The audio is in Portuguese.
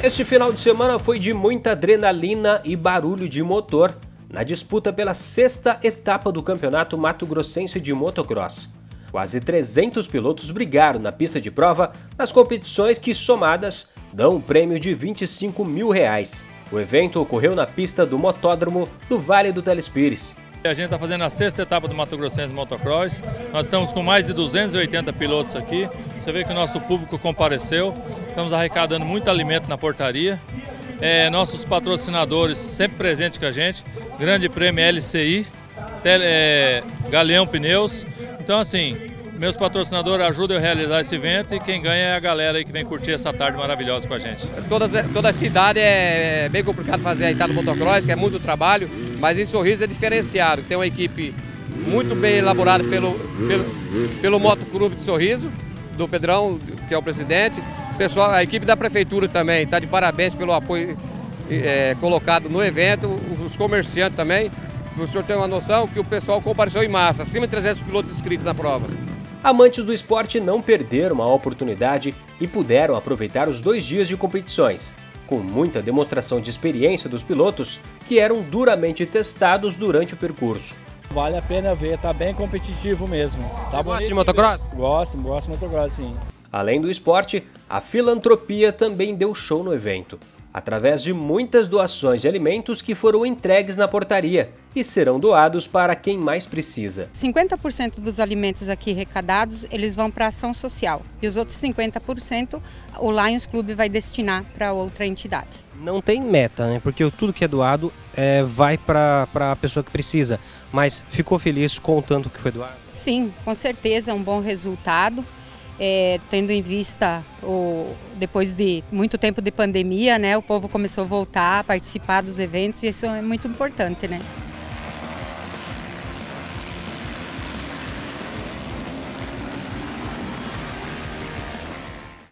Este final de semana foi de muita adrenalina e barulho de motor na disputa pela 6ª etapa do Campeonato Mato Grossense de Motocross. Quase 300 pilotos brigaram na pista de prova nas competições que, somadas, dão um prêmio de R$25 mil. O evento ocorreu na pista do Motódromo do Vale do Telespires. A gente está fazendo a 6ª etapa do Mato Grossense Motocross. Nós estamos com mais de 280 pilotos aqui. Você vê que o nosso público compareceu. Estamos arrecadando muito alimento na portaria. Nossos patrocinadores sempre presentes com a gente. Grande Prêmio LCI, Galeão Pneus. Então, assim, meus patrocinadores ajudam a realizar esse evento e quem ganha é a galera aí que vem curtir essa tarde maravilhosa com a gente. Toda a cidade é bem complicado fazer a etapa do motocross, que é muito trabalho, mas em Sorriso é diferenciado. Tem uma equipe muito bem elaborada pelo Motoclube de Sorriso, do Pedrão, que é o presidente. Pessoal, a equipe da prefeitura também está de parabéns pelo apoio colocado no evento, os comerciantes também. O senhor tem uma noção que o pessoal compareceu em massa, acima de 300 pilotos inscritos na prova. Amantes do esporte não perderam a oportunidade e puderam aproveitar os 2 dias de competições, com muita demonstração de experiência dos pilotos que eram duramente testados durante o percurso. Vale a pena ver, tá bem competitivo mesmo. Tá bonito. Gosta de motocross? Gosto de motocross, sim. Além do esporte, a filantropia também deu show no evento, através de muitas doações de alimentos que foram entregues na portaria e serão doados para quem mais precisa. 50% dos alimentos aqui arrecadados, eles vão para ação social e os outros 50% o Lions Club vai destinar para outra entidade. Não tem meta, né? Porque tudo que é doado vai para a pessoa que precisa, mas ficou feliz com o tanto que foi doado? Sim, com certeza é um bom resultado. Tendo em vista, depois de muito tempo de pandemia, né, o povo começou a voltar a participar dos eventos e isso é muito importante, né?